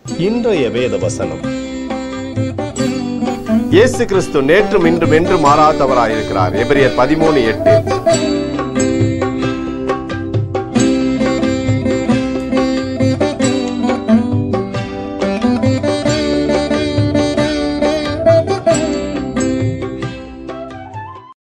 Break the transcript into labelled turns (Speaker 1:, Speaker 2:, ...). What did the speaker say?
Speaker 1: இன்றைய வேத வசனம்.
Speaker 2: இயேசு கிறிஸ்து நேற்றும் இன்றும் என்று மாறாதவராயிருக்கிறார். எபிரியர் 13:8.